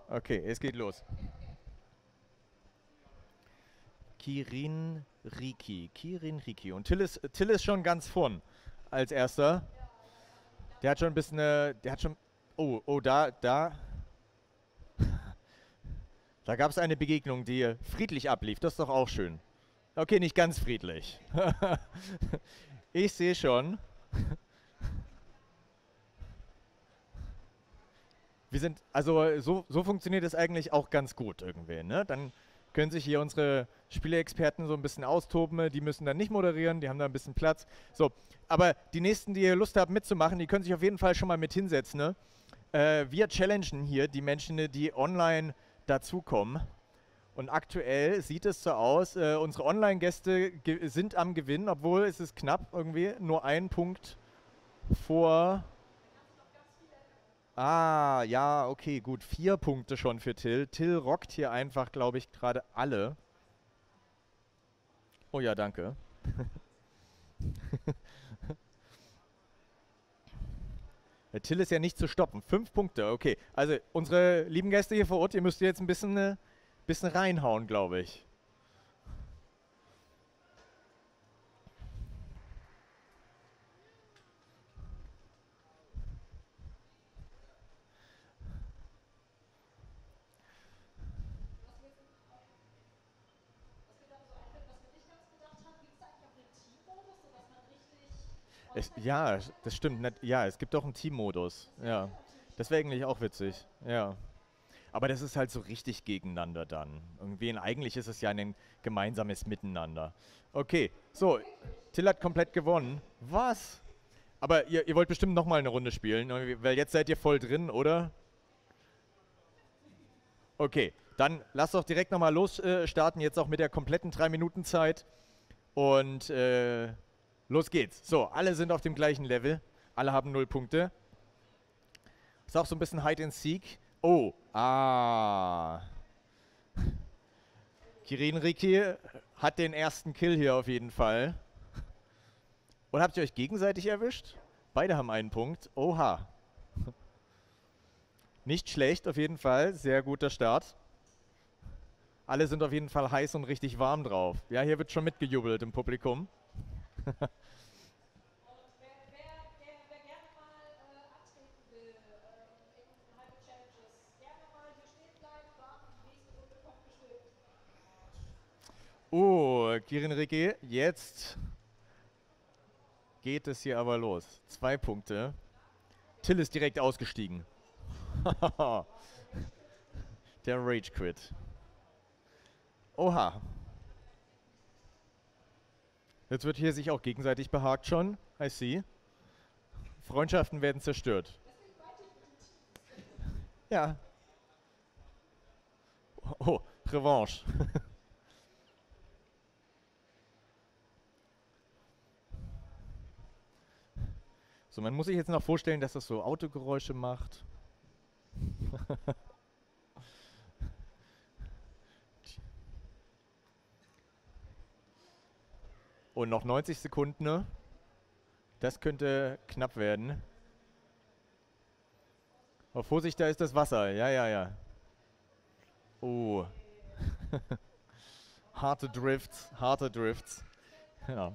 Okay, es geht los. Kirin Riki. Kirin Riki. Und Till ist schon ganz vorn als erster. Der hat schon ein bisschen, der hat schon, da gab es eine Begegnung, die friedlich ablief. Das ist doch auch schön. Okay, nicht ganz friedlich. Ich sehe schon. Wir sind, also so funktioniert es eigentlich auch ganz gut irgendwie, ne? Dann können sich hier unsere Spieleexperten so ein bisschen austoben. Die müssen dann nicht moderieren, die haben da ein bisschen Platz. So, aber die nächsten, die hier Lust haben mitzumachen, die können sich auf jeden Fall schon mal mit hinsetzen, ne? Wir challengen hier die Menschen, die online dazukommen. Und aktuell sieht es so aus, unsere Online-Gäste sind am Gewinn, obwohl es ist knapp irgendwie, nur ein Punkt vor. Ah, ja, okay, gut. 4 Punkte schon für Till. Till rockt hier einfach, glaube ich, gerade alle. Oh ja, danke. Till ist ja nicht zu stoppen. 5 Punkte, okay. Also unsere lieben Gäste hier vor Ort, ihr müsst jetzt ein bisschen reinhauen, glaube ich. Ja, das stimmt. Ja, es gibt auch einen Team-Modus. Ja, das wäre eigentlich auch witzig. Ja. Aber das ist halt so richtig gegeneinander dann. Irgendwie, und eigentlich ist es ja ein gemeinsames Miteinander. Okay, so, Till hat komplett gewonnen. Was? Aber ihr wollt bestimmt nochmal eine Runde spielen, weil jetzt seid ihr voll drin, oder? Okay, dann lasst doch direkt nochmal losstarten, jetzt auch mit der kompletten 3 Minuten Zeit. Und los geht's. So, alle sind auf dem gleichen Level. Alle haben 0 Punkte. Ist auch so ein bisschen Hide and Seek. Oh, Kirin Riki hat den ersten Kill hier auf jeden Fall. Und habt ihr euch gegenseitig erwischt? Beide haben einen Punkt. Oha. Nicht schlecht auf jeden Fall. Sehr guter Start. Alle sind auf jeden Fall heiß und richtig warm drauf. Ja, hier wird schon mitgejubelt im Publikum. Oh, Kirin Riki, jetzt geht es hier aber los. 2 Punkte. Till ist direkt ausgestiegen. Der Rage Quit. Oha. Jetzt wird hier sich auch gegenseitig behagt schon. I see. Freundschaften werden zerstört. Ja. Oh, Revanche. So, man muss sich jetzt noch vorstellen, dass das so Autogeräusche macht. Und noch 90 Sekunden, ne? Das könnte knapp werden. Aber Vorsicht, da ist das Wasser. Ja, ja, ja. Oh. Harte Drifts, harte Drifts. Ja.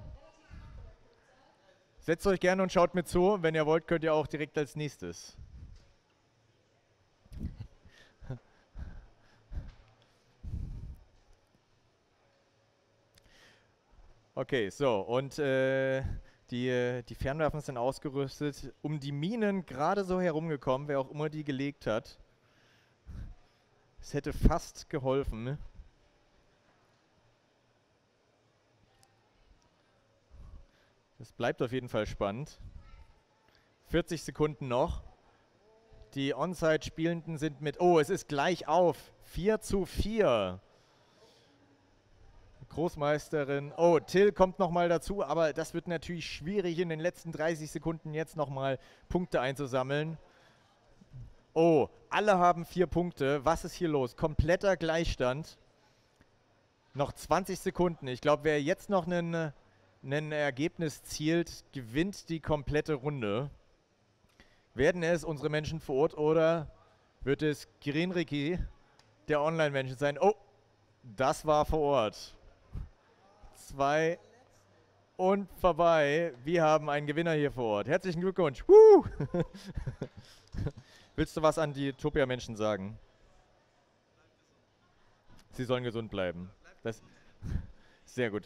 Setzt euch gerne und schaut mir zu. Wenn ihr wollt, könnt ihr auch direkt als nächstes. Okay, so. Und die Fernwaffen sind ausgerüstet. Um die Minen gerade so herumgekommen, wer auch immer die gelegt hat. Es hätte fast geholfen. Das bleibt auf jeden Fall spannend. 40 Sekunden noch. Die On-Site-Spielenden sind mit... Oh, es ist gleich auf. 4:4. Großmeisterin. Oh, Till kommt nochmal dazu, aber das wird natürlich schwierig, in den letzten 30 Sekunden jetzt nochmal Punkte einzusammeln. Oh, alle haben 4 Punkte. Was ist hier los? Kompletter Gleichstand. Noch 20 Sekunden. Ich glaube, wer jetzt noch ein Ergebnis zielt, gewinnt die komplette Runde. Werden es unsere Menschen vor Ort oder wird es Kirin Riki, der Online-Menschen sein. Oh, das war vor Ort. 2 und vorbei. Wir haben einen Gewinner hier vor Ort. Herzlichen Glückwunsch. Woo! Willst du was an die Topia-Menschen sagen? Sie sollen gesund bleiben. Das sehr gut.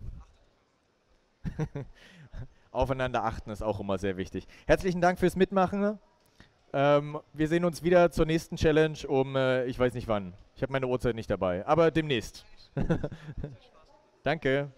Aufeinander achten ist auch immer sehr wichtig. Herzlichen Dank fürs Mitmachen. Wir sehen uns wieder zur nächsten Challenge um, ich weiß nicht wann. Ich habe meine Uhrzeit nicht dabei, aber demnächst. Danke.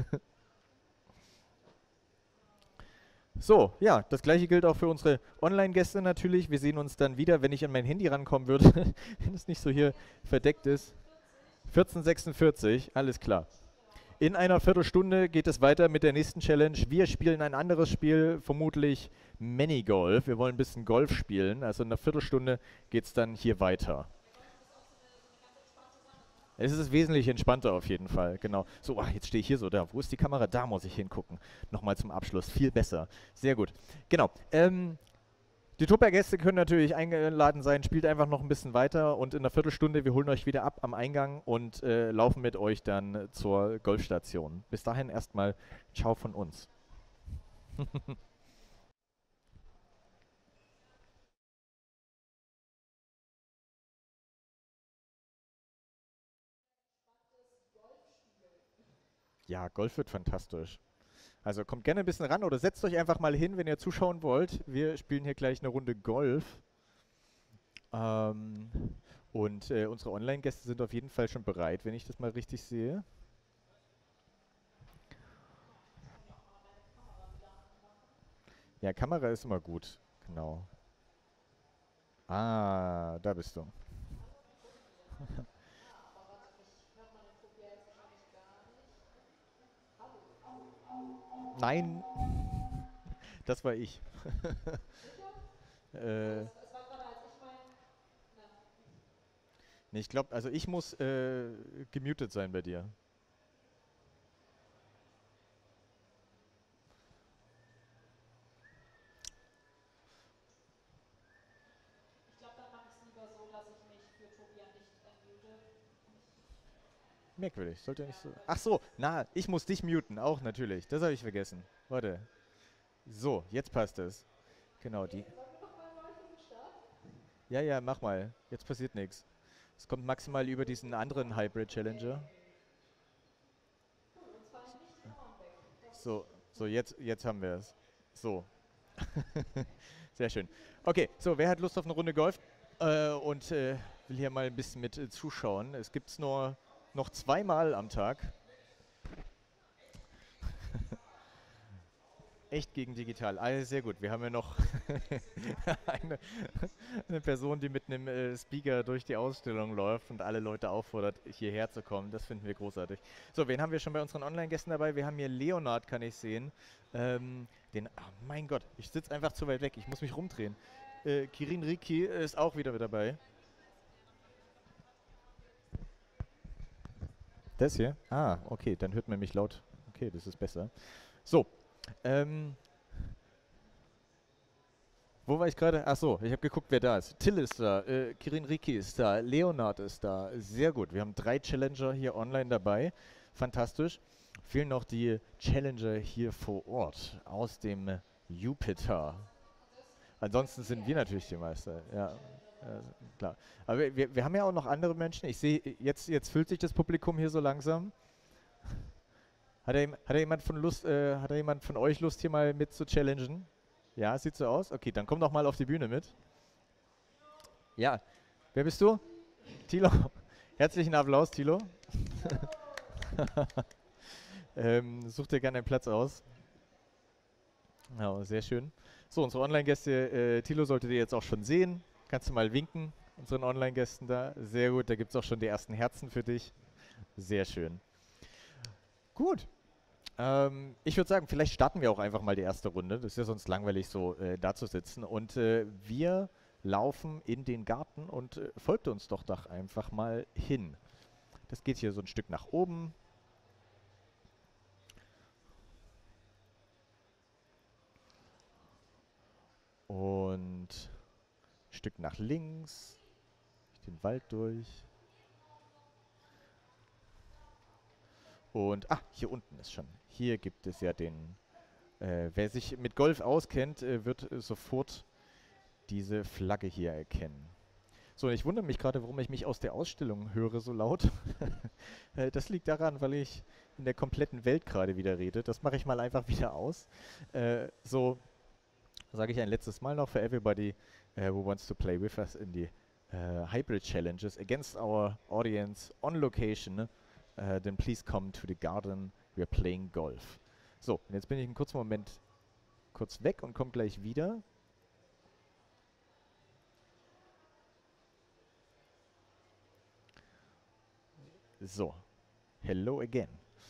So, ja, das gleiche gilt auch für unsere Online-Gäste natürlich. Wir sehen uns dann wieder, wenn ich an mein Handy rankommen würde, wenn es nicht so hier verdeckt ist. 14:46, alles klar. In einer Viertelstunde geht es weiter mit der nächsten Challenge. Wir spielen ein anderes Spiel, vermutlich Minigolf. Wir wollen ein bisschen Golf spielen. Also in einer Viertelstunde geht es dann hier weiter. Es ist wesentlich entspannter auf jeden Fall, genau. So, jetzt stehe ich hier so da. Wo ist die Kamera? Da muss ich hingucken. Nochmal zum Abschluss. Viel besser. Sehr gut. Genau. Die Tupper-Gäste können natürlich eingeladen sein. Spielt einfach noch ein bisschen weiter und in einer Viertelstunde, wir holen euch wieder ab am Eingang und laufen mit euch dann zur Golfstation. Bis dahin erstmal ciao von uns. Ja, Golf wird fantastisch. Also kommt gerne ein bisschen ran oder setzt euch einfach mal hin, wenn ihr zuschauen wollt. Wir spielen hier gleich eine Runde Golf. Ähm, und unsere Online-Gäste sind auf jeden Fall schon bereit, wenn ich das mal richtig sehe. Ja, Kamera ist immer gut. Genau. Ah, da bist du. Nein, das war ich. Nee, ich glaube, also ich muss gemutet sein bei dir. Merkwürdig, sollte ja nicht so. Ach so, na, ich muss dich muten, auch natürlich. Das habe ich vergessen. Warte. So, jetzt passt es. Genau, die. Ja, ja, mach mal. Jetzt passiert nichts. Es kommt maximal über diesen anderen Hybrid Challenger. So, so, jetzt haben wir es. So. Sehr schön. Okay, so, wer hat Lust auf eine Runde Golf? Und will hier mal ein bisschen mit zuschauen. Es gibt es nur noch zweimal am Tag. Echt gegen digital. Ah, sehr gut. Wir haben ja noch eine, eine Person, die mit einem Speaker durch die Ausstellung läuft und alle Leute auffordert, hierher zu kommen. Das finden wir großartig. So, wen haben wir schon bei unseren Online-Gästen dabei? Wir haben hier Leonard, kann ich sehen. Mein Gott, ich sitze einfach zu weit weg. Ich muss mich rumdrehen. Kirin Riki ist auch wieder mit dabei. Das hier? Ah, okay, dann hört man mich laut. Okay, das ist besser. So, ähm, wo war ich gerade? Ach so, ich habe geguckt, wer da ist. Till ist da, Kirin Riki ist da, Leonard ist da. Sehr gut. Wir haben 3 Challenger hier online dabei. Fantastisch. Fehlen noch die Challenger hier vor Ort aus dem Jupiter. Ansonsten sind wir natürlich die Meister. Ja, klar. Aber wir haben ja auch noch andere Menschen. Ich sehe, jetzt füllt sich das Publikum hier so langsam. Hat da jemand von hat da jemand von euch Lust, hier mal mit zu challengen? Ja, sieht so aus. Okay, dann komm doch mal auf die Bühne mit. Ja, wer bist du? Thilo. Herzlichen Applaus, Thilo. Such dir gerne einen Platz aus. Ja, sehr schön. So, unsere Online-Gäste, Thilo solltet ihr jetzt auch schon sehen. Kannst du mal winken, unseren Online-Gästen da. Sehr gut, da gibt es auch schon die ersten Herzen für dich. Sehr schön. Gut. Ich würde sagen, vielleicht starten wir auch einfach mal die erste Runde. Das ist ja sonst langweilig, so da zu sitzen. Und wir laufen in den Garten und folgt uns doch einfach mal hin. Das geht hier so ein Stück nach oben. Und ein Stück nach links. den Wald durch. Und, hier unten ist schon. Hier gibt es ja den, wer sich mit Golf auskennt, wird sofort diese Flagge hier erkennen. So, ich wundere mich gerade, warum ich mich aus der Ausstellung höre so laut. Das liegt daran, weil ich in der kompletten Welt gerade wieder rede. Das mache ich mal einfach wieder aus. So sage ich ein letztes Mal noch, for everybody who wants to play with us in the hybrid challenges against our audience on location, then please come to the garden, we are playing golf. So, und jetzt bin ich einen kurzen Moment kurz weg und komme gleich wieder. So, hello again.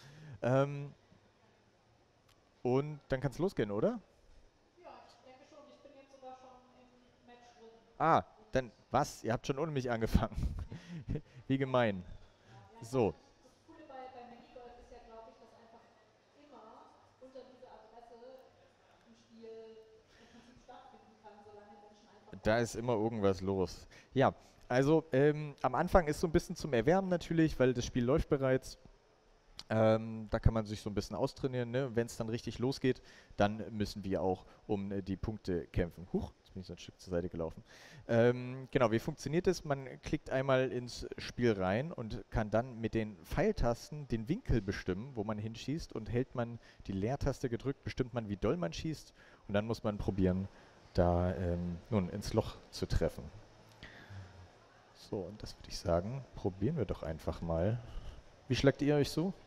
Und dann kann es losgehen, oder? Ja, ich denke schon. Ich bin jetzt sogar schon im Match drin. Ah, dann was? Ihr habt schon ohne mich angefangen. Wie gemein. Ja, So, das Coole bei Minigolf ist ja, glaube ich, dass einfach immer unter dieser Adresse ein Spiel im Prinzip stattfinden kann, solange Menschen einfach da Bock ist immer irgendwas los. Ja, also am Anfang ist so ein bisschen zum Erwärmen natürlich, weil das Spiel läuft bereits. Da kann man sich so ein bisschen austrainieren. Ne? Wenn es dann richtig losgeht, dann müssen wir auch um die Punkte kämpfen. Huch, jetzt bin ich so ein Stück zur Seite gelaufen. Genau, wie funktioniert es? Man klickt einmal ins Spiel rein und kann dann mit den Pfeiltasten den Winkel bestimmen, wo man hinschießt. Und hält man die Leertaste gedrückt, bestimmt man, wie doll man schießt. Und dann muss man probieren, da nun ins Loch zu treffen. So, und das würde ich sagen, probieren wir doch einfach mal. Wie schlagt ihr euch so?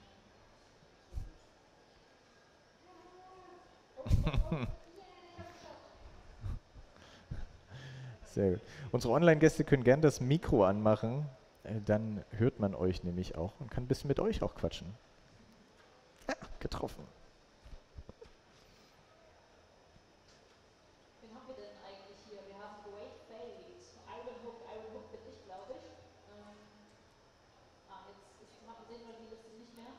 Sehr gut. Unsere Online-Gäste können gern das Mikro anmachen. Dann hört man euch nämlich auch und kann ein bisschen mit euch auch quatschen. Ja, getroffen. Wen haben wir denn eigentlich hier? Wir haben Great Fate, Iron Hook bin ich, glaube ich. Sehen wir die Liste nicht mehr.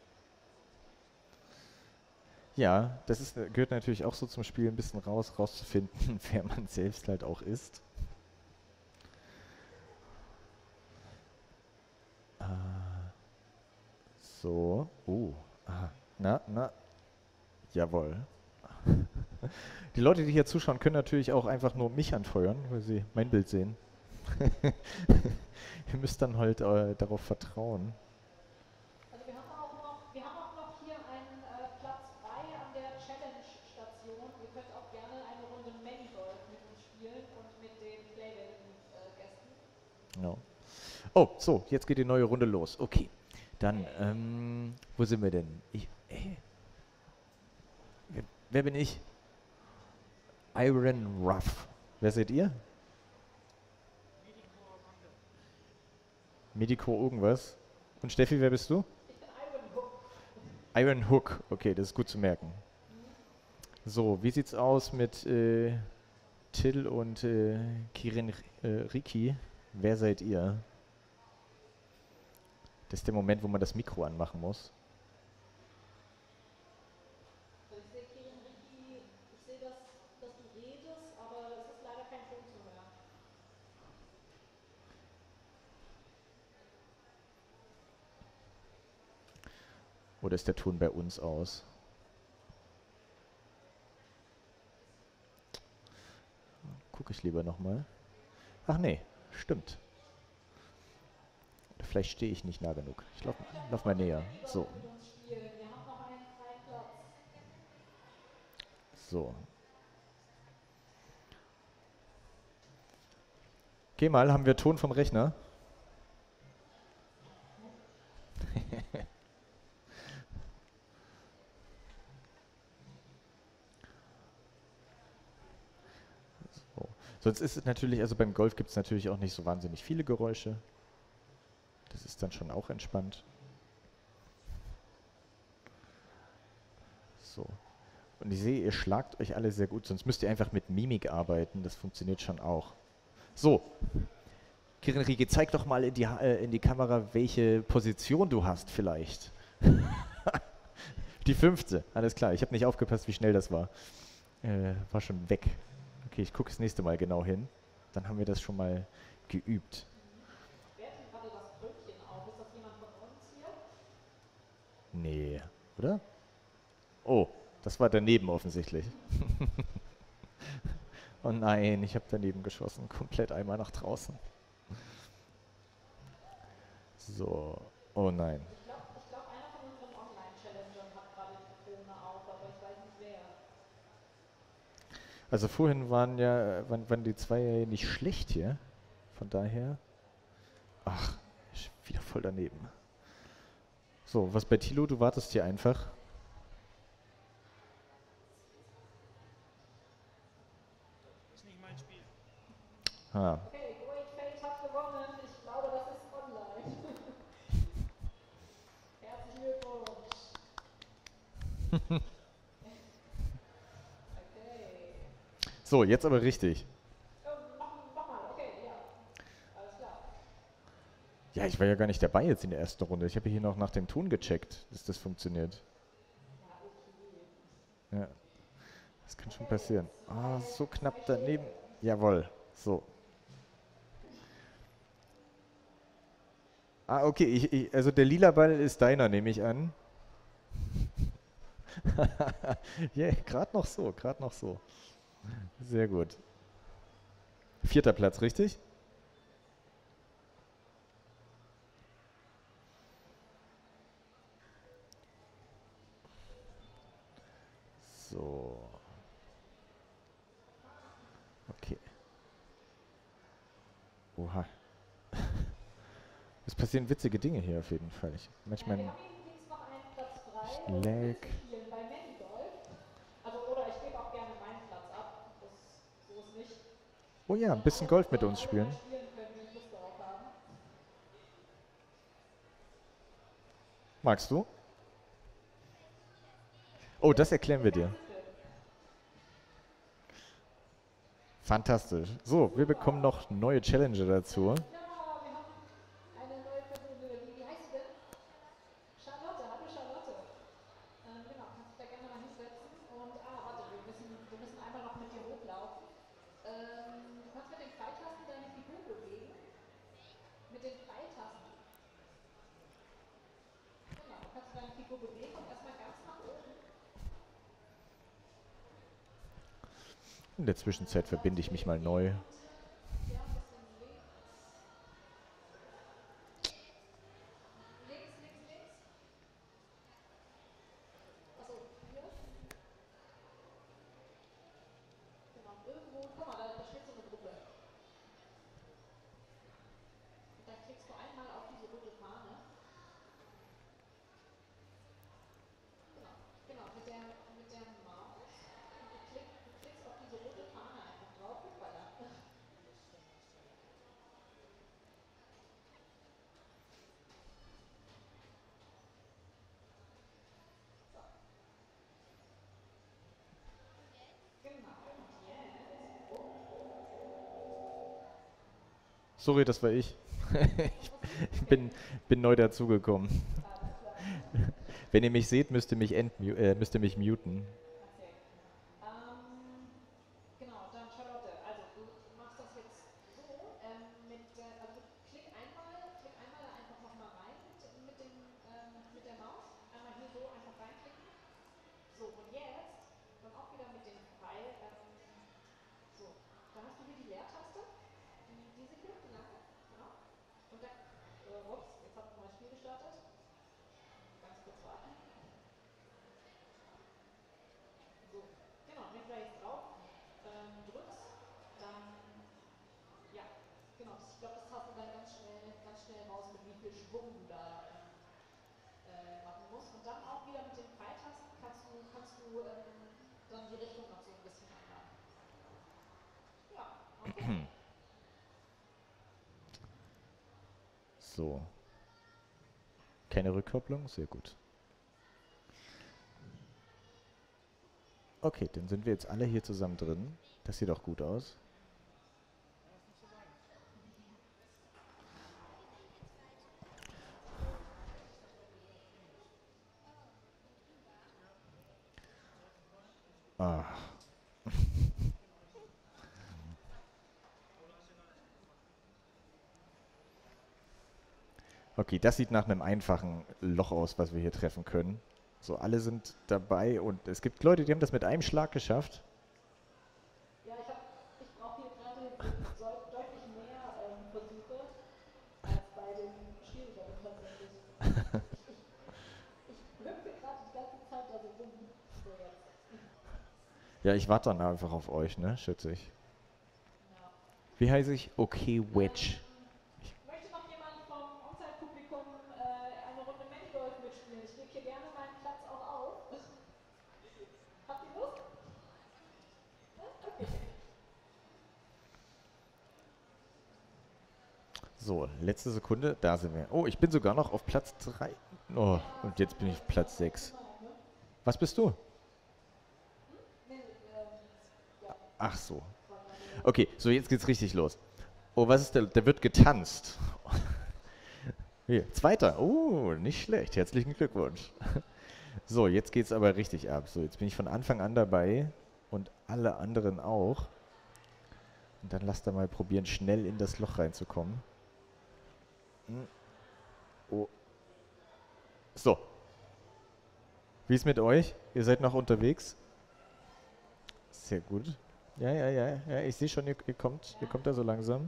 Ja, das ist, gehört natürlich auch so zum Spiel ein bisschen rauszufinden, wer man selbst halt auch ist. So. Aha. Na. Jawohl. Die Leute, die hier zuschauen, können natürlich auch einfach nur mich anfeuern, weil sie mein Bild sehen. Ihr müsst dann halt darauf vertrauen. Also wir haben auch noch hier einen Platz frei an der Challenge-Station. Ihr könnt auch gerne eine Runde Minigolf mit uns spielen und mit den Playwelten-Gästen. Ja. Oh, so, jetzt geht die neue Runde los. Okay, dann, wo sind wir denn? Wer bin ich? Iron Ruff. Wer seid ihr? Medico irgendwas. Und Steffi, wer bist du? Ich bin Iron Hook. Iron Hook. Okay, das ist gut zu merken. So, wie sieht's aus mit Till und Kirin Riki? Wer seid ihr? Das ist der Moment, wo man das Mikro anmachen muss. Also ich sehe Kirin Riki, ich sehe, dass du redest, aber es ist leider kein Ton zu hören. Oder ist der Ton bei uns aus? Gucke ich lieber nochmal. Ach nee, stimmt. Oder vielleicht stehe ich nicht nah genug. Ich lauf mal näher. So. Mit uns spielen. Wir haben noch einen freien Platz. So. Geh mal, haben wir Ton vom Rechner? So. Sonst ist es natürlich, also beim Golf gibt es natürlich auch nicht so wahnsinnig viele Geräusche. Das ist dann schon auch entspannt. So. Und ich sehe, ihr schlagt euch alle sehr gut, sonst müsst ihr einfach mit Mimik arbeiten. Das funktioniert schon auch. So. Kirin Rieke, zeig doch mal in die Kamera, welche Position du hast vielleicht. Die 5. Alles klar. Ich habe nicht aufgepasst, wie schnell das war. War schon weg. Okay, ich gucke das nächste Mal genau hin. Dann haben wir das schon mal geübt. Wer hat denn gerade das Brötchen auf? Ist das jemand von uns hier? Nee, oder? Oh, das war daneben offensichtlich. Oh nein, ich habe daneben geschossen. Komplett einmal nach draußen. So. Oh nein. Ich glaub, einer von unseren Online-Challengern hat gerade die Krone auf, aber ich weiß nicht wer. Also vorhin waren die zwei ja nicht schlecht hier. Von daher. Ach, wieder voll daneben. So, was bei Tilo? Du wartest hier einfach. Ist nicht mein Spiel. Ah. Okay, Great Fate hat gewonnen. Ich glaube, das ist online. Herzlichen Glückwunsch. Okay. So, jetzt aber richtig. Noch mal, okay, ja. Alles klar. Ja, ich war ja gar nicht dabei jetzt in der ersten Runde. Ich habe hier noch nach dem Ton gecheckt, dass das funktioniert. Ja, okay. Ja, das kann schon Okay, passieren. Ah, so zwei knapp Schläge. daneben. Jawohl. So. Ah, okay. Also der lila Ball ist deiner, nehme ich an. Ja, gerade noch so, gerade noch so. Sehr gut. Vierter Platz, richtig? So. Okay. Oha. Es passieren witzige Dinge hier auf jeden Fall. Wir Manchmal haben hier übrigens noch einen Platz frei, um Lag. mitzuspielen bei Manigolf. Also, oder ich gebe auch gerne meinen Platz ab. So ist nicht. Oh ja, ein Sollen bisschen Golf mit uns alle mal spielen. spielen können, die Lust darauf haben. Magst du? Oh, das erklären wir Das dir. ganze Feld. Fantastisch. So, wir bekommen Super. noch neue Challenger dazu. Ja, wir haben eine neue Person. Wie heißt sie denn? Charlotte. Hallo Charlotte. Genau, kannst dich da gerne mal hinsetzen. Und, warte, wir müssen einmal noch mit dir hochlaufen. Du kannst mit den Pfeiltasten deine Figur bewegen. Mit den Pfeiltasten. Genau, kannst du deine Figur bewegen und erstmal ganz nach oben. In der Zwischenzeit Ganz verbinde ich viel mich mal bewegen neu. und ja, ein bisschen links. Links, links, links. Achso, hier. Genau, irgendwo. Guck mal, da steht so eine Gruppe. Und dann klickst du einmal auf diese rote Fahne. Genau, genau, mit der Maus. Und du klickst auf diese rote Fahne einfach drauf. Hoppala. So, genau. Und jetzt. Sorry, das war ich. Was passiert? Ich Okay, bin neu dazugekommen. alles klar. Wenn ihr mich seht, müsst ihr mich muten. Okay. Genau, dann Charlotte. Also du machst das jetzt so, also klick einmal da einfach nochmal rein mit der Maus. Einmal hier so einfach reinklicken. So, und jetzt dann auch wieder mit dem Pfeil. So, da hast du hier die Leertaste. Diese hier, die lange. Genau. Und da, ups, jetzt hat ein neues Spiel gestartet. Ganz kurz warten. So, genau, wenn du da jetzt drauf drückst, dann, ja, genau, ich glaube, das hast du dann ganz schnell raus, mit wie viel Schwung du da machen musst. Und dann auch wieder mit den Pfeiltasten kannst du dann die Richtung noch so ein bisschen ändern. Ja, okay. So. Keine Rückkopplung? Sehr gut. Okay, dann sind wir jetzt alle hier zusammen drin. Das sieht auch gut aus. Ah. Okay, das sieht nach einem einfachen Loch aus, was wir hier treffen können. So, alle sind dabei und es gibt Leute, die haben das mit einem Schlag geschafft. Ja, ich brauche hier gerade deutlich mehr Versuche als bei den schwierigeren tatsächlich. Ich hüpfe gerade die ganze Zeit da so rum. So jetzt. Ja, ich warte dann einfach auf euch, ne, schätze ich. Ja. Wie heiße ich? Okay, Wedge. Möchte noch jemand vom On-Site-Publikum eine Runde Minigolf mitspielen? Ich lege hier gerne meinen Platz auch auf. Habt ihr Lust? Ja? Okay. So, letzte Sekunde, da sind wir. Oh, ich bin sogar noch auf Platz 3. Oh, und jetzt bin ich auf Platz 6. Was bist du? Ach so. Okay, so jetzt geht's richtig los. Oh, was ist der? Der wird getanzt. Hier, Zweiter. Oh, nicht schlecht. Herzlichen Glückwunsch. So, jetzt geht's aber richtig ab. So, jetzt bin ich von Anfang an dabei und alle anderen auch. Und dann lasst er mal probieren, schnell in das Loch reinzukommen. Oh. So. Wie ist mit euch? Ihr seid noch unterwegs? Sehr gut. Ja, ich sehe schon, ihr kommt da so langsam.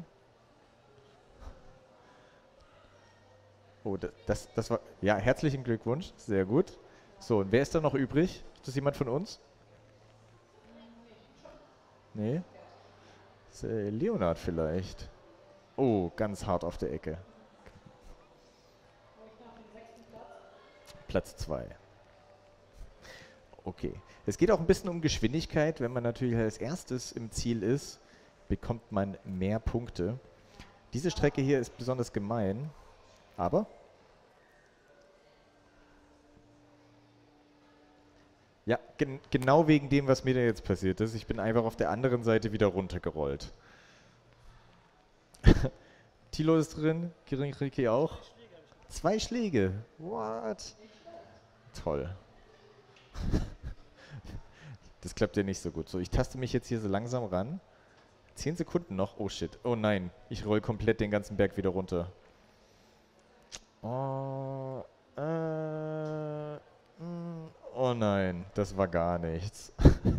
Oh, das war, ja, herzlichen Glückwunsch. Sehr gut. So, und wer ist da noch übrig? Ist das jemand von uns? Nee? Ist, Leonhard vielleicht. Oh, ganz hart auf der Ecke. Platz 2. Okay. Es geht auch ein bisschen um Geschwindigkeit. Wenn man natürlich als erstes im Ziel ist, bekommt man mehr Punkte. Diese Strecke hier ist besonders gemein, aber ja, genau wegen dem, was mir da jetzt passiert ist. Ich bin einfach auf der anderen Seite wieder runtergerollt. Thilo ist drin, Kirinkriki auch. 2 Schläge. What? Toll. Das klappt ja nicht so gut. So, ich taste mich jetzt hier so langsam ran. 10 Sekunden noch. Oh shit. Oh nein. Ich roll komplett den ganzen Berg wieder runter. Oh, oh nein. Das war gar nichts.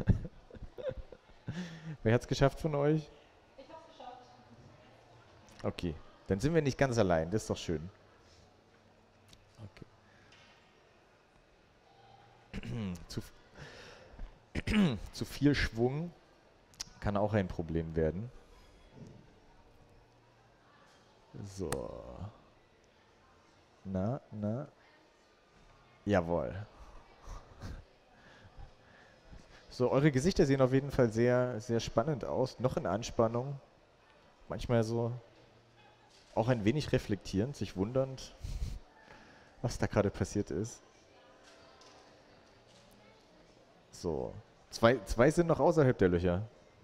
Wer hat's geschafft von euch? Ich hab's geschafft. Okay. Dann sind wir nicht ganz allein. Das ist doch schön. Okay. Zu viel Schwung kann auch ein Problem werden. So. Na. Jawohl. So, eure Gesichter sehen auf jeden Fall sehr, sehr spannend aus. Noch in Anspannung. Manchmal so auch ein wenig reflektierend, sich wundernd, was da gerade passiert ist. So. Zwei sind noch außerhalb der Löcher.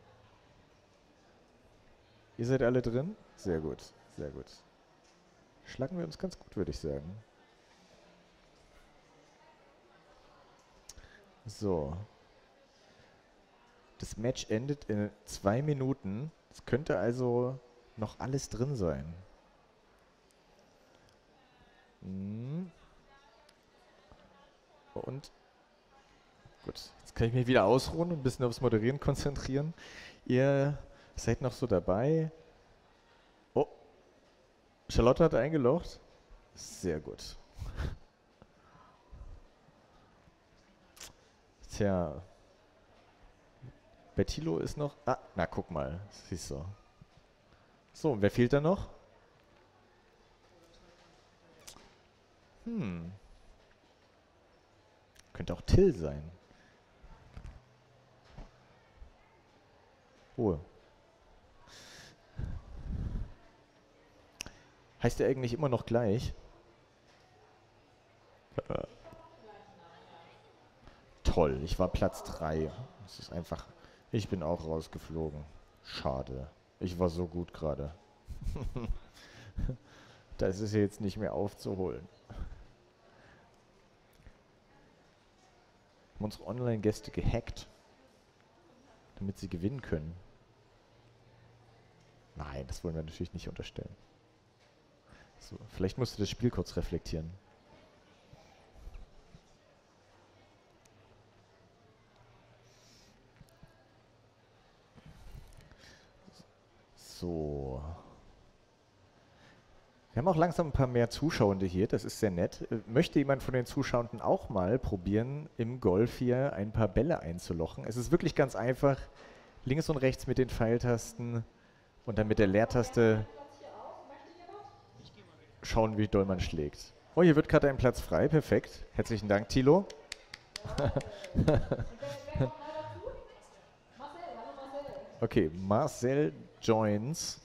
Ihr seid alle drin? Sehr gut, sehr gut. Schlagen wir uns ganz gut, würde ich sagen. So. Das Match endet in 2 Minuten. Es könnte also noch alles drin sein. Und gut, jetzt kann ich mich wieder ausruhen und ein bisschen aufs Moderieren konzentrieren. Ihr seid noch so dabei. Oh, Charlotte hat eingelocht. Sehr gut. Tja. Bei Thilo ist noch... Ah, na guck mal. Siehst du. So, und wer fehlt da noch? Könnte auch Till sein. Oh. Heißt der eigentlich immer noch gleich? Toll, ich war Platz 3. Das ist einfach... Ich bin auch rausgeflogen. Schade. Ich war so gut gerade. Das ist ja jetzt nicht mehr aufzuholen. Haben unsere Online-Gäste gehackt, damit sie gewinnen können. Nein, das wollen wir natürlich nicht unterstellen. So, vielleicht musst du das Spiel kurz reflektieren. So. Wir haben auch langsam ein paar mehr Zuschauende hier, das ist sehr nett. Möchte jemand von den Zuschauenden auch mal probieren, im Golf hier ein paar Bälle einzulochen? Es ist wirklich ganz einfach. Links und rechts mit den Pfeiltasten und dann mit der Leertaste schauen, wie doll man schlägt. Oh, hier wird gerade ein Platz frei. Perfekt. Herzlichen Dank, Thilo. Okay, Marcel joins.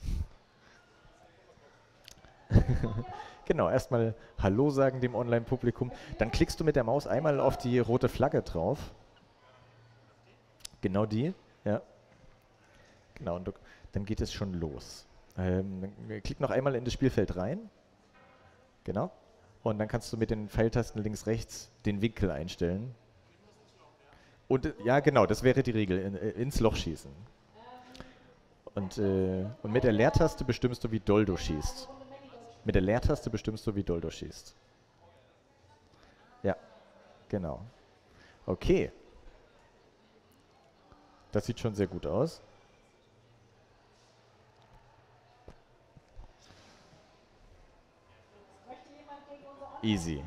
Genau, erstmal Hallo sagen dem Online-Publikum. Dann klickst du mit der Maus einmal auf die rote Flagge drauf. Genau die, ja. Genau, und dann geht es schon los. Klick noch einmal in das Spielfeld rein. Genau. Und dann kannst du mit den Pfeiltasten links, rechts den Winkel einstellen. Und ja, genau, das wäre die Regel, ins Loch schießen. Und mit der Leertaste bestimmst du, wie doll du schießt. Mit der Leertaste bestimmst du, wie doll du schießt. Ja, genau. Okay. Das sieht schon sehr gut aus. Easy.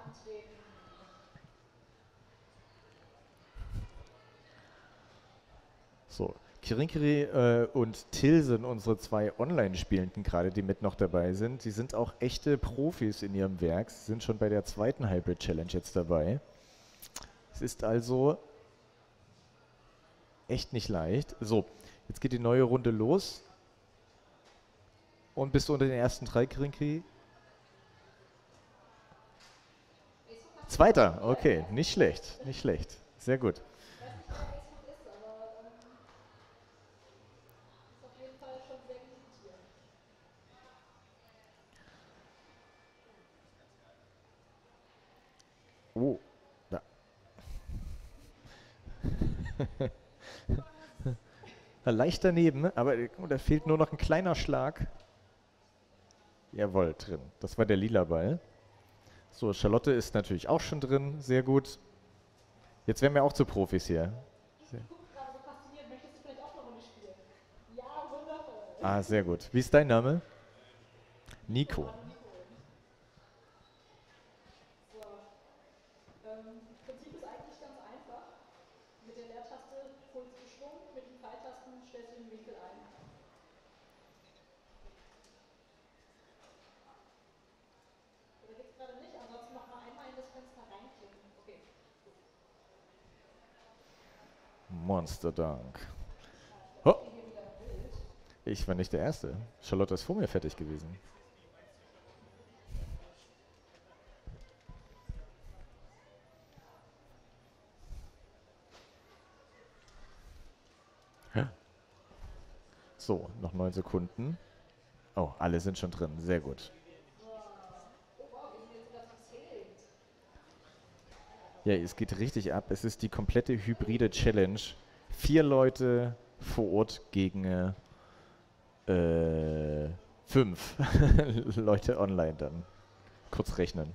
So, Kirinkiri und Till sind unsere zwei Online-Spielenden gerade, die mit noch dabei sind. Sie sind auch echte Profis in ihrem Werk. Sie sind schon bei der zweiten Hybrid Challenge jetzt dabei. Es ist also echt nicht leicht. So, jetzt geht die neue Runde los. Und bist du unter den ersten drei, Kirinkiri? Zweiter, okay, nicht schlecht, nicht schlecht. Sehr gut. Oh, da. Leicht daneben, aber da fehlt nur noch ein kleiner Schlag. Jawohl, drin. Das war der lila Ball. So, Charlotte ist natürlich auch schon drin, sehr gut. Jetzt werden wir auch zu Profis hier. Ah, sehr gut. Wie ist dein Name? Nico. Monster Dunk. Oh. Ich war nicht der Erste. Charlotte ist vor mir fertig gewesen. So, noch 9 Sekunden. Oh, alle sind schon drin. Sehr gut. Ja, es geht richtig ab. Es ist die komplette hybride Challenge. 4 Leute vor Ort gegen 5 Leute online dann. Kurz rechnen.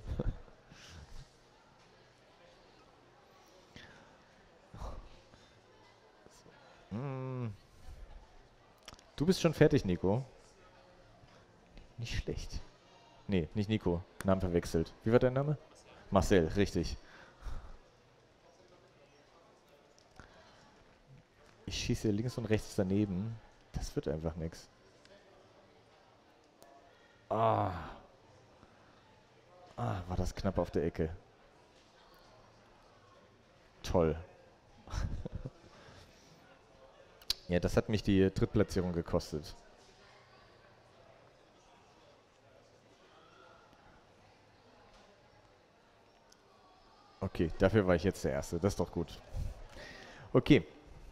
Du bist schon fertig, Nico. Nicht schlecht. Nee, nicht Nico. Namen verwechselt. Wie war dein Name? Marcel, richtig. Ich schieße links und rechts daneben. Das wird einfach nichts. Ah, war das knapp auf der Ecke. Toll. Ja, das hat mich die Drittplatzierung gekostet. Okay, dafür war ich jetzt der Erste. Das ist doch gut. Okay.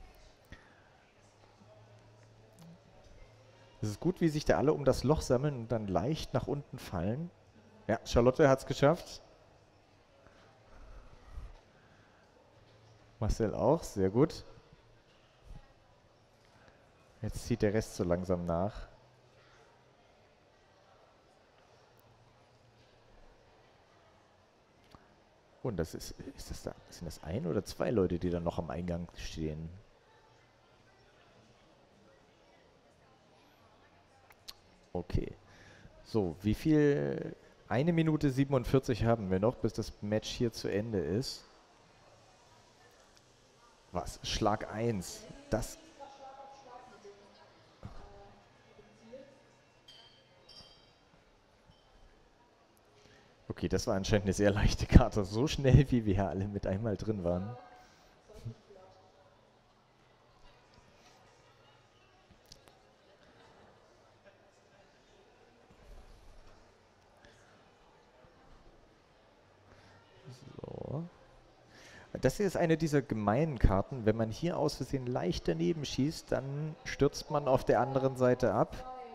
Es ist gut, wie sich da alle um das Loch sammeln und dann leicht nach unten fallen. Ja, Charlotte hat es geschafft. Marcel auch, sehr gut. Jetzt zieht der Rest so langsam nach. Und das sind das ein oder zwei Leute, die dann noch am Eingang stehen? Okay. So, wie viel? 1 Minute 47 haben wir noch, bis das Match hier zu Ende ist. Was? Schlag 1. Das. Okay, das war anscheinend eine sehr leichte Karte. So schnell, wie wir alle mit einmal drin waren. So. Das hier ist eine dieser gemeinen Karten. Wenn man hier aus Versehen leicht daneben schießt, dann stürzt man auf der anderen Seite ab.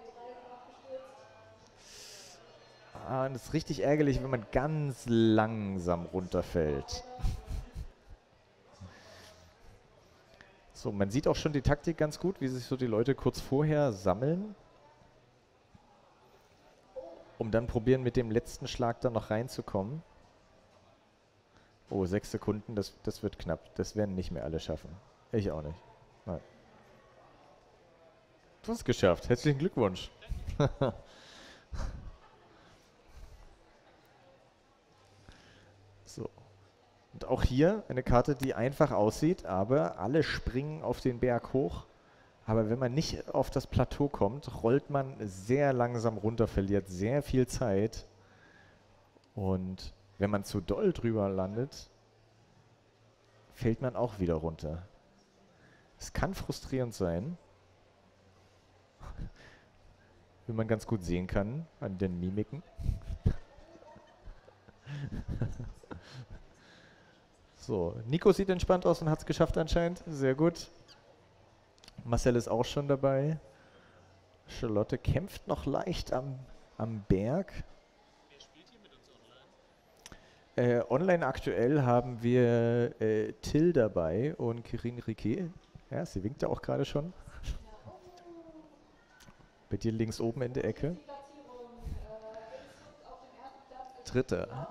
Und das ist richtig ärgerlich, wenn man ganz langsam runterfällt. So, man sieht auch schon die Taktik ganz gut, wie sich so die Leute kurz vorher sammeln, um dann probieren, mit dem letzten Schlag dann noch reinzukommen. Oh, 6 Sekunden, das wird knapp. Das werden nicht mehr alle schaffen. Ich auch nicht. Nein. Du hast es geschafft. Herzlichen Glückwunsch. So. Und auch hier eine Karte, die einfach aussieht, aber alle springen auf den Berg hoch. Aber wenn man nicht auf das Plateau kommt, rollt man sehr langsam runter, verliert sehr viel Zeit. Und wenn man zu doll drüber landet, fällt man auch wieder runter. Es kann frustrierend sein, wie man ganz gut sehen kann an den Mimiken. So, Nico sieht entspannt aus und hat es geschafft anscheinend. Sehr gut. Marcel ist auch schon dabei. Charlotte kämpft noch leicht am Berg. Wer spielt hier mit uns online? Online aktuell haben wir Till dabei und Kirin Riquet. Ja, sie winkt ja auch gerade schon. Bei dir links oben in der Ecke. Dritter.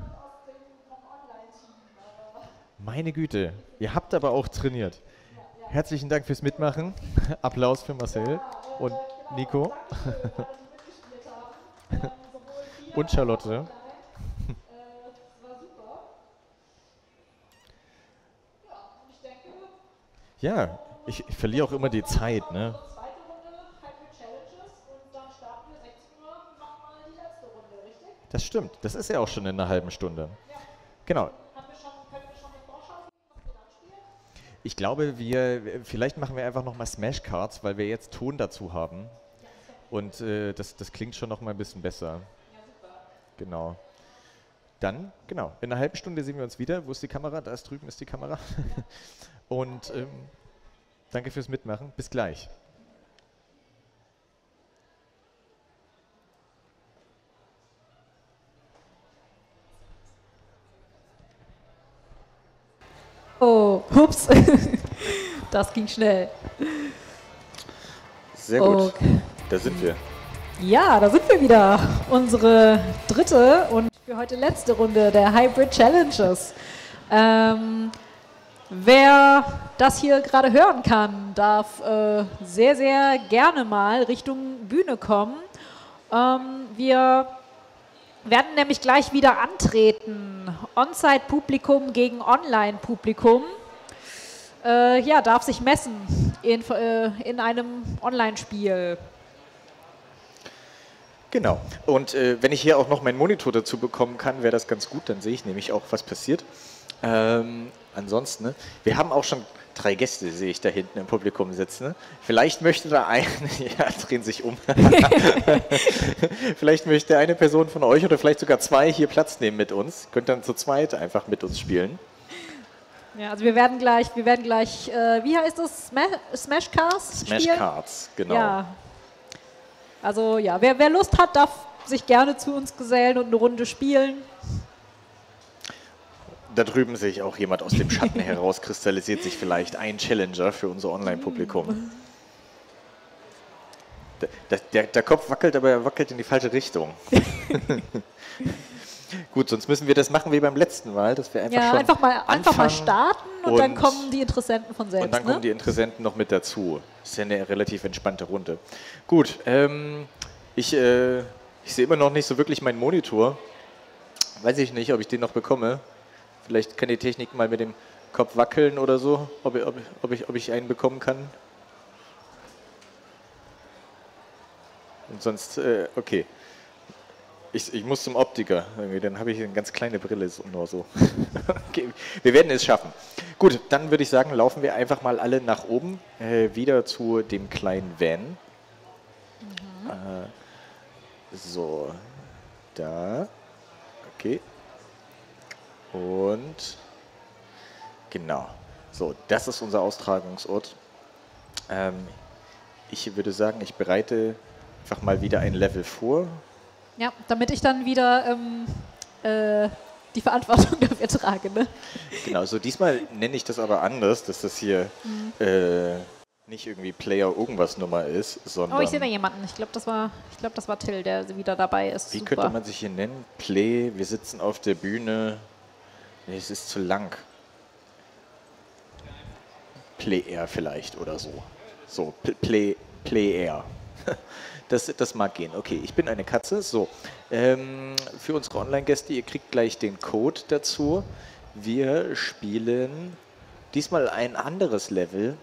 Meine Güte, ihr habt aber auch trainiert. Herzlichen Dank fürs Mitmachen. Applaus für Marcel und Nico. Und Charlotte. Ja, ich verliere auch immer die Zeit, ne? Das stimmt, das ist ja auch schon in einer halben Stunde. Genau. Ich glaube, vielleicht machen wir einfach nochmal Smash Cards, weil wir jetzt Ton dazu haben. Und das klingt schon nochmal ein bisschen besser. Genau. Dann, genau, in einer halben Stunde sehen wir uns wieder. Wo ist die Kamera? Da ist drüben ist die Kamera. Und danke fürs Mitmachen. Bis gleich. Oh, ups. Das ging schnell. Sehr gut. Okay. Da sind wir. Ja, da sind wir wieder. Unsere dritte und für heute letzte Runde der Hybrid Challenges. Wer das hier gerade hören kann, darf sehr, sehr gerne mal Richtung Bühne kommen. Wir werden nämlich gleich wieder antreten. On-Site-Publikum gegen Online-Publikum. Ja, darf sich messen in einem Online-Spiel. Genau. Und wenn ich hier auch noch meinen Monitor dazu bekommen kann, wäre das ganz gut. Dann sehe ich nämlich auch, was passiert. Ansonsten, ne? Wir haben auch schon 3 Gäste, sehe ich da hinten im Publikum sitzen. Ne? Vielleicht möchte da ja, drehen sich um. Vielleicht möchte eine Person von euch oder vielleicht sogar 2 hier Platz nehmen mit uns. Könnt dann zu zweit einfach mit uns spielen. Ja, also wir werden gleich, wie heißt das? Smash Cards Smash spielen? Cards, genau. Ja. Also ja, wer Lust hat, darf sich gerne zu uns gesellen und eine Runde spielen. Da drüben sehe ich auch jemand aus dem Schatten heraus, kristallisiert sich vielleicht ein Challenger für unser Online-Publikum. Der Kopf wackelt, aber er wackelt in die falsche Richtung. Gut, sonst müssen wir das machen wie beim letzten Mal, dass wir einfach Ja, schon einfach mal anfangen starten und dann kommen die Interessenten von selbst. und dann ne? kommen die Interessenten noch mit dazu. Das ist ja eine relativ entspannte Runde. Gut, ich sehe immer noch nicht so wirklich meinen Monitor. Weiß ich nicht, ob ich den noch bekomme. Vielleicht kann die Technik mal mit dem Kopf wackeln oder so, ob ich einen bekommen kann. Und sonst, okay. Ich muss zum Optiker, dann habe ich eine ganz kleine Brille, nur so. Okay, wir werden es schaffen. Gut, dann würde ich sagen, laufen wir einfach mal alle nach oben, wieder zu dem kleinen Van. So, da, okay. Und, genau, so, das ist unser Austragungsort. Ich würde sagen, ich bereite einfach mal wieder ein Level vor. Ja, damit ich dann wieder die Verantwortung dafür trage. Ne? Genau, so diesmal nenne ich das aber anders, dass das hier nicht irgendwie Player irgendwas Nummer ist, sondern... Oh, ich sehe da jemanden. Ich glaube, das war Till, der wieder dabei ist. Wie Super. könnte man sich hier nennen? Play, wir sitzen auf der Bühne. Nee, es ist zu lang. Play Air vielleicht oder so. So, Play Air. Das mag gehen. Okay, ich bin eine Katze. So, für unsere Online-Gäste, ihr kriegt gleich den Code dazu. Wir spielen diesmal ein anderes Level.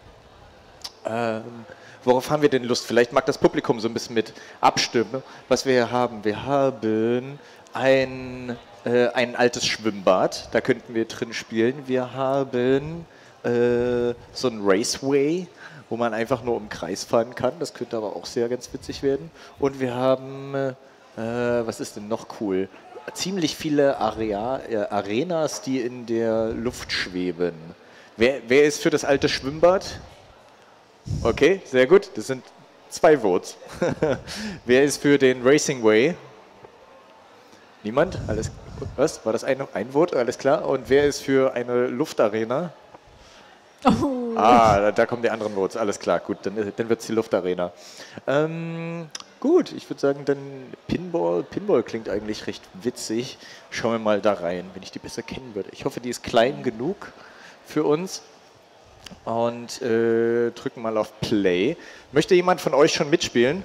Worauf haben wir denn Lust? Vielleicht mag das Publikum so ein bisschen mit abstimmen, was wir hier haben. Wir haben ein altes Schwimmbad, da könnten wir drin spielen. Wir haben so ein Raceway, wo man einfach nur im Kreis fahren kann. Das könnte aber auch sehr ganz witzig werden. Und wir haben, was ist denn noch cool? Ziemlich viele Arenas, die in der Luft schweben. Wer ist für das alte Schwimmbad? Okay, sehr gut. Das sind 2 Votes. Wer ist für den Racing Way? Niemand? Alles was? War das ein Vote? Alles klar. Und wer ist für eine Luftarena? Oh. Ah, da kommen die anderen Votes. Alles klar, gut, dann wird es die Luftarena. Gut, ich würde sagen, dann Pinball. Pinball klingt eigentlich recht witzig. Schauen wir mal da rein, wenn ich die besser kennen würde. Ich hoffe, die ist klein genug für uns. Und drücken mal auf Play. Möchte jemand von euch schon mitspielen?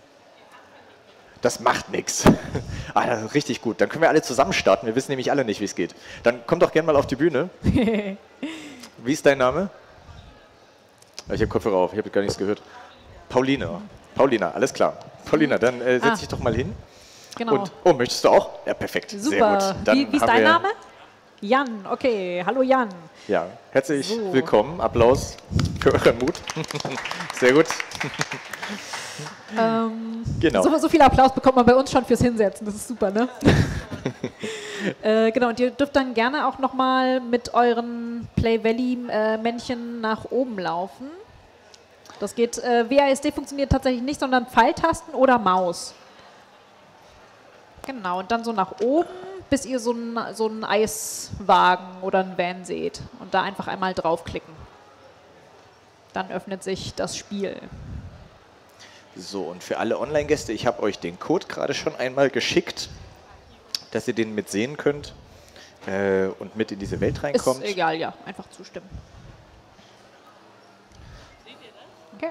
Das macht nichts. Ah, das ist richtig gut. Dann können wir alle zusammen starten. Wir wissen nämlich alle nicht, wie es geht. Dann komm doch gerne mal auf die Bühne. Wie ist dein Name? Ich habe Kopfhörer auf, ich habe gar nichts gehört. Paulina. Paulina, alles klar. Paulina, dann setz dich doch mal hin. Genau. Und, oh, möchtest du auch? Ja, perfekt. Super. Sehr gut. Dann Wie ist dein Name? Jan, okay. Hallo Jan. Ja, herzlich willkommen. Applaus für euren Mut. Sehr gut. Genau. So viel Applaus bekommt man bei uns schon fürs Hinsetzen. Das ist super, ne? Genau, und ihr dürft dann gerne auch nochmal mit euren Play Valley-Männchen nach oben laufen. Das geht, WASD funktioniert tatsächlich nicht, sondern Pfeiltasten oder Maus. Genau, und dann so nach oben, bis ihr so einen Eiswagen oder einen Van seht. Und da einfach einmal draufklicken. Dann öffnet sich das Spiel. So, und für alle Online-Gäste, ich habe euch den Code gerade schon einmal geschickt, dass ihr den mitsehen könnt und mit in diese Welt reinkommt. Ist egal, ja. Einfach zustimmen. Okay.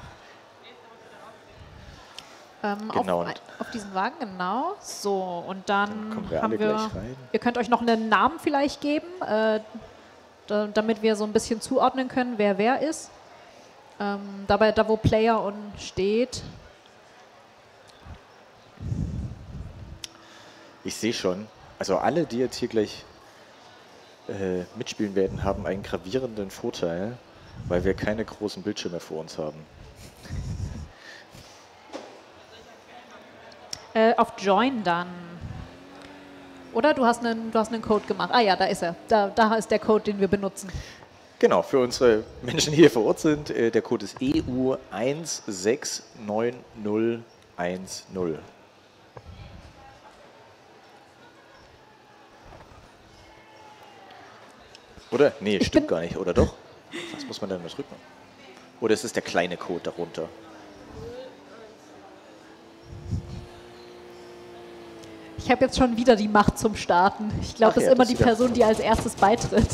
Genau. Auf diesen Wagen, genau. So, und dann kommen haben alle wir... gleich rein. Ihr könnt euch noch einen Namen vielleicht geben, damit wir so ein bisschen zuordnen können, wer ist. Dabei, da wo Player on steht. Ich sehe schon, also alle, die jetzt hier gleich mitspielen werden, haben einen gravierenden Vorteil, weil wir keine großen Bildschirme vor uns haben. Auf Join dann. Oder du hast einen Code gemacht. Ah ja, da ist er. Da ist der Code, den wir benutzen. Genau, für unsere Menschen, die hier vor Ort sind, der Code ist EU169010. Oder? Nee, stimmt gar nicht, oder doch? Was muss man denn drücken? Oder ist es der kleine Code darunter? Ich habe jetzt schon wieder die Macht zum Starten. Ich glaube, Ach das ja, ist immer das die ist wieder- Person, die als erstes beitritt.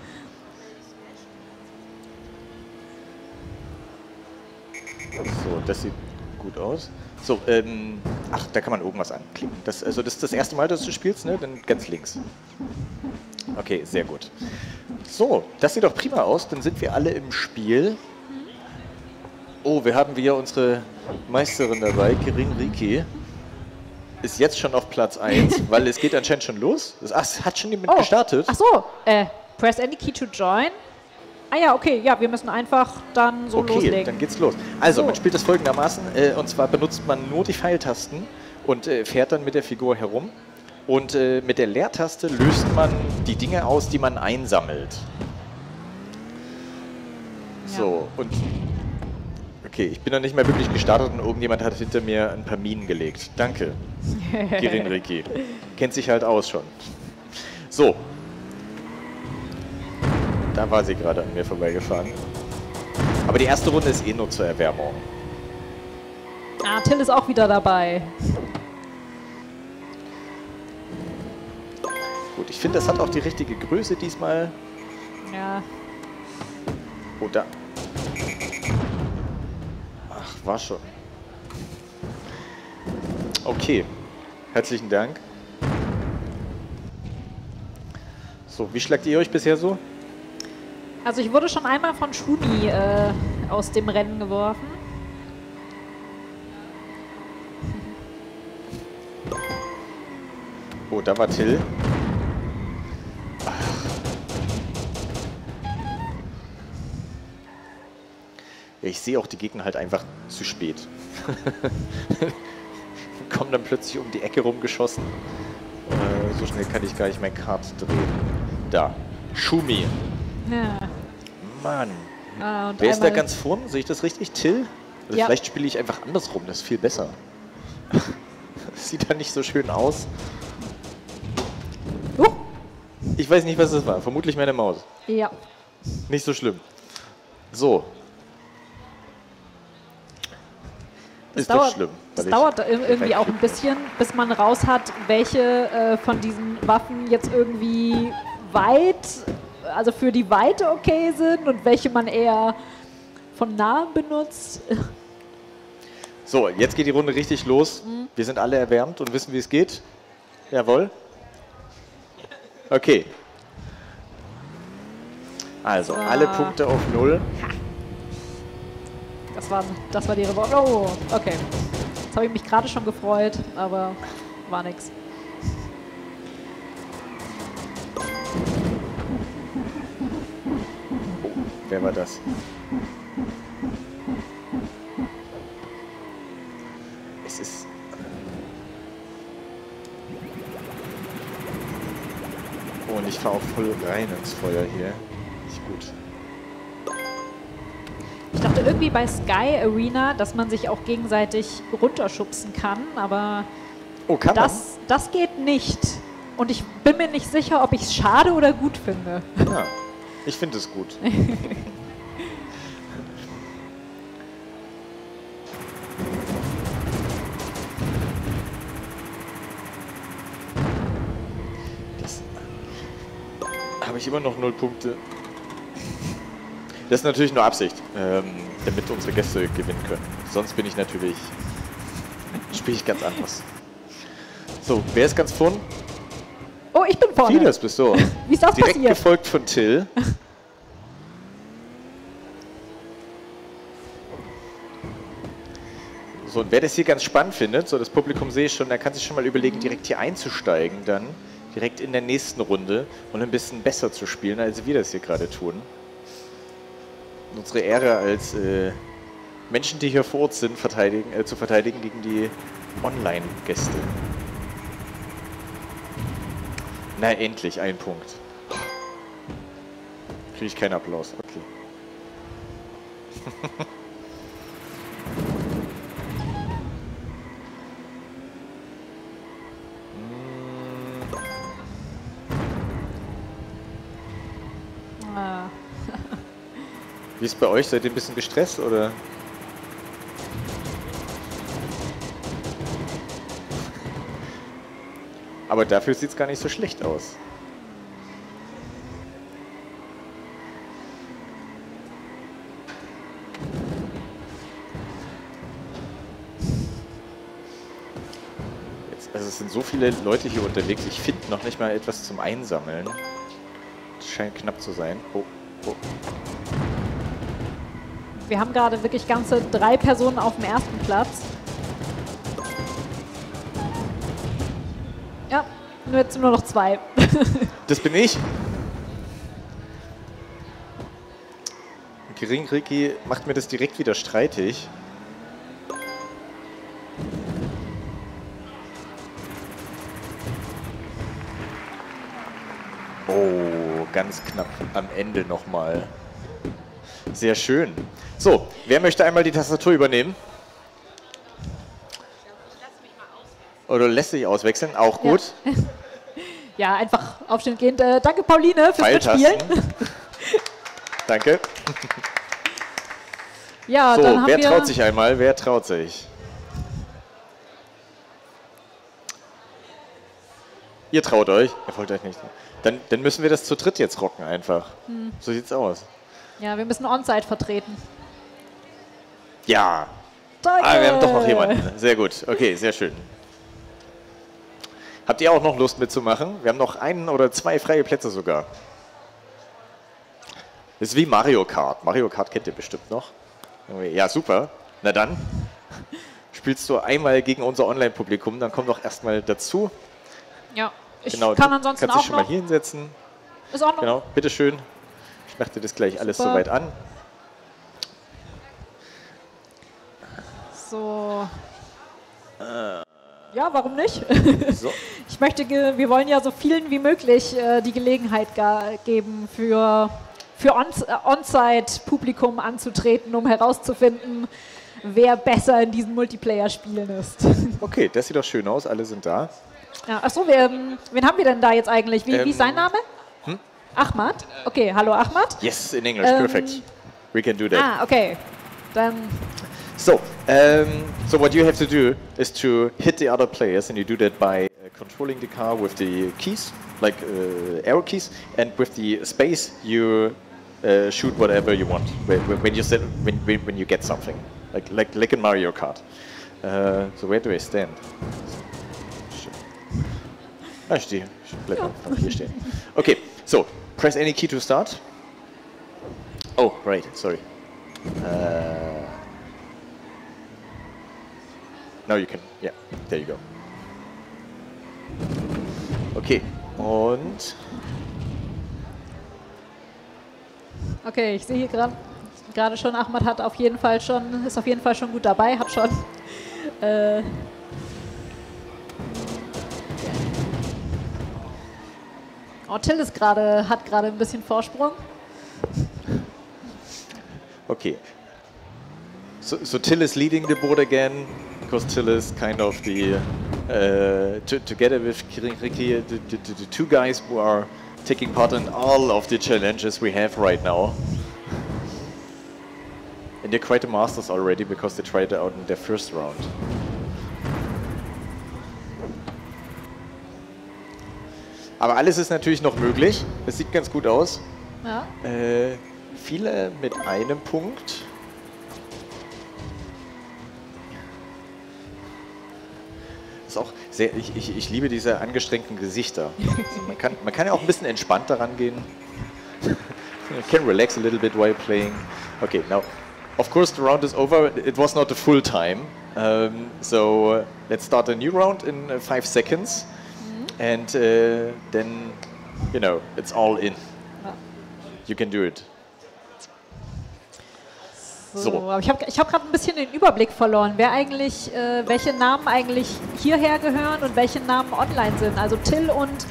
So, das sieht gut aus. So, ach, da kann man irgendwas anklicken. Das ist das erste Mal, dass du spielst, ne? Dann ganz links. Okay, sehr gut. So, das sieht doch prima aus. Dann sind wir alle im Spiel. Oh, wir haben wieder unsere Meisterin dabei, Kirin Riki. Ist jetzt schon auf Platz 1, weil es geht anscheinend schon los. Ach, es hat schon jemand gestartet. Ach so, press any key to join. Ah ja, okay, ja, wir müssen einfach dann so Okay, loslegen. dann geht's los. Also, So. man spielt das folgendermaßen, und zwar benutzt man nur die Pfeiltasten und fährt dann mit der Figur herum. Und mit der Leertaste löst man die Dinge aus, die man einsammelt. So, und okay, ich bin noch nicht mehr wirklich gestartet und irgendjemand hat hinter mir ein paar Minen gelegt. Danke, Kirin Riki. Kennt sich halt aus schon. So. Da war sie gerade an mir vorbeigefahren. Aber die erste Runde ist eh nur zur Erwärmung. Ah, Till ist auch wieder dabei. Gut, ich finde, das hat auch die richtige Größe diesmal. Ja, Oh, da. Ach, war schon. Okay, herzlichen Dank. So, wie schlagt ihr euch bisher so? also ich wurde schon einmal von Shuni aus dem Rennen geworfen. Oh, da war Till. Ja, ich sehe auch die Gegner halt einfach zu spät. Kommen dann plötzlich um die Ecke rumgeschossen. So schnell kann ich gar nicht mein Kart drehen. Da. Shumi. Ja. Mann. Ah, und Wer ist da einmal- ganz vorne? Sehe ich das richtig? Till? Also Ja. vielleicht spiele ich einfach andersrum, das ist viel besser. Das sieht dann nicht so schön aus. Ich weiß nicht, was das war. Vermutlich meine Maus. Ja. Nicht so schlimm. So. Das Ist doch dauert, schlimm. das weil dauert ich irgendwie auch ein wegklicken bisschen, bis man raus hat, welche von diesen Waffen jetzt irgendwie weit, also für die Weite okay sind und welche man eher von nahem benutzt. So, jetzt geht die Runde richtig los. Wir sind alle erwärmt und wissen, wie es geht. Jawohl. Okay. Also, alle Punkte auf 0. Das war die Revolte. Oh, okay. Jetzt habe ich mich gerade schon gefreut, aber war nix. Wer war das? Es ist... Oh, und ich fahre auch voll rein ins Feuer hier. Nicht gut. Ich dachte irgendwie bei Sky Arena, dass man sich auch gegenseitig runterschubsen kann, aber Oh, kann man? das geht nicht. Und ich bin mir nicht sicher, ob ich es schade oder gut finde. Ja, ich finde es gut. Das habe ich immer noch 0 Punkte. Das ist natürlich nur Absicht, damit unsere Gäste gewinnen können. Sonst bin ich natürlich, spiele ich ganz anders. So, wer ist ganz vorn? Oh, ich bin vorne. Fides bist du. Wie ist das Direkt passiert? gefolgt von Till. So, und wer das hier ganz spannend findet, so das Publikum sehe ich schon, der kann sich schon mal überlegen, direkt hier einzusteigen dann, direkt in der nächsten Runde und ein bisschen besser zu spielen, als wir das hier gerade tun. Und unsere Ehre als Menschen, die hier vor Ort sind, zu verteidigen gegen die Online-Gäste. Na, endlich, ein Punkt. Kriege ich keinen Applaus, okay. Ah. Wie ist es bei euch? Seid ihr ein bisschen gestresst oder? Aber dafür sieht es gar nicht so schlecht aus. Also es sind so viele Leute hier unterwegs, ich finde noch nicht mal etwas zum Einsammeln. Das scheint knapp zu sein. Oh, oh. Wir haben gerade wirklich ganze 3 Personen auf dem ersten Platz. Ja, jetzt nur noch 2. Das bin ich. Ricky macht mir das direkt wieder streitig. Oh, ganz knapp am Ende nochmal. Sehr schön. So, wer möchte einmal die Tastatur übernehmen? Oder lässt sich auswechseln? Auch gut. Ja, ja, einfach aufstehen gehend. Danke, Pauline, fürs Mitspielen. Danke. Ja, so, dann haben wer wir traut sich einmal? Wer traut sich? Ihr traut euch? Ihr wollt euch nicht. Dann müssen wir das zu dritt jetzt rocken einfach. So sieht's aus. Ja, wir müssen On-Site vertreten. Ja. Danke. Ah, wir haben doch noch jemanden. Sehr gut. Okay, sehr schön. Habt ihr auch noch Lust mitzumachen? Wir haben noch 1 oder 2 freie Plätze sogar. Das ist wie Mario Kart. Mario Kart kennt ihr bestimmt noch. Ja, super. Na dann. Spielst du einmal gegen unser Online-Publikum, dann komm doch erstmal dazu. Ja, ich Genau, kann ansonsten kannst auch dich schon mal noch. hier hinsetzen. Ist auch noch. Genau, bitteschön. Ich mache dir das gleich alles Super. soweit an. So. Ja, warum nicht? So. Ich möchte, wir wollen ja so vielen wie möglich die Gelegenheit geben, für On-Site-Publikum anzutreten, um herauszufinden, wer besser in diesen Multiplayer-Spielen ist. Okay, das sieht doch schön aus. Alle sind da. Ja, achso, wen haben wir denn da jetzt eigentlich? Wie ist sein Name? Ahmad? Okay, hallo Ahmad. Yes, in English, perfect. We can do that. Ah, okay. Dann, So what you have to do is to hit the other players, and you do that by controlling the car with the keys, like arrow keys, and with the space you shoot whatever you want when you when you get something, like in Mario Kart. So where do I stand? Ah, ich stehe. Ich bleib einfach hier stehen. Okay, so press any key to start. Oh, right, sorry. Now you can, yeah, there you go. Okay, und okay, ich sehe hier gerade schon, Ahmad ist auf jeden Fall schon gut dabei, hat schon Till hat gerade ein bisschen Vorsprung. okay. So Till is leading the board again, because Till is kind of the, together with Ricky, the 2 guys who are taking part in all of the challenges we have right now. And they're quite the masters already, because they tried it out in their first round. Aber alles ist natürlich noch möglich. Es sieht ganz gut aus. Ja. Viele mit einem Punkt. Ist auch sehr, ich liebe diese angestrengten Gesichter. Also man kann ja auch ein bisschen entspannt daran gehen. You can relax a little bit while playing. Okay, now, of course the round is over. It was not a full time. So let's start a new round in 5 seconds. And then, you know, it's all in. Ja. You can do it. So. Aber ich hab gerade ein bisschen den Überblick verloren, welche Namen eigentlich hierher gehören und welche Namen online sind. Also Till und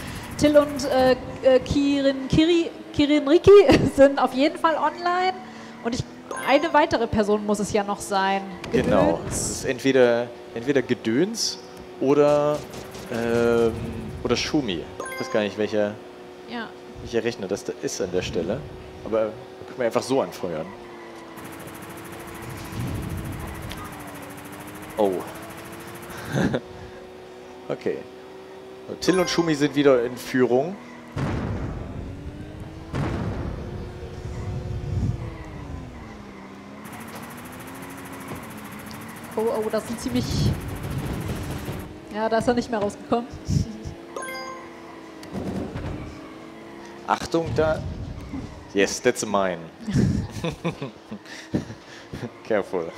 Kirin Riki sind auf jeden Fall online und eine weitere Person muss es ja noch sein. Gedöns. Genau. Es ist entweder Gedöns oder Schumi. Ich weiß gar nicht, welcher Rechner das da ist an der Stelle. Aber da können wir einfach so anfeuern. Oh. Okay. Till und Schumi sind wieder in Führung. Oh, oh, das sind ziemlich... Ja, da ist er nicht mehr rausgekommen. Achtung, da... Yes, that's mine. Careful.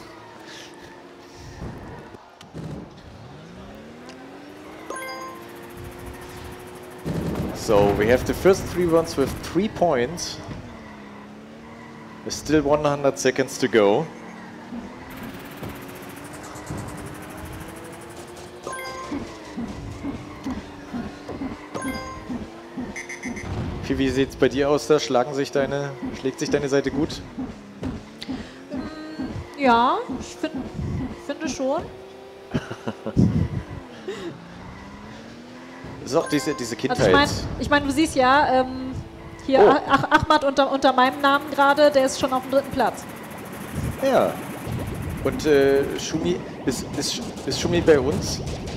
So, we have the first 3 runs with 3 points. There's still 100 seconds to go. Wie sieht es bei dir aus? Da schlägt sich deine Seite gut? Ja, ich finde schon. Das ist auch diese Kindheit. Also ich meine, du siehst ja, hier Oh. Ahmad unter meinem Namen gerade, der ist schon auf dem 3. Platz. Ja. Und Schumi, ist Schumi bei uns?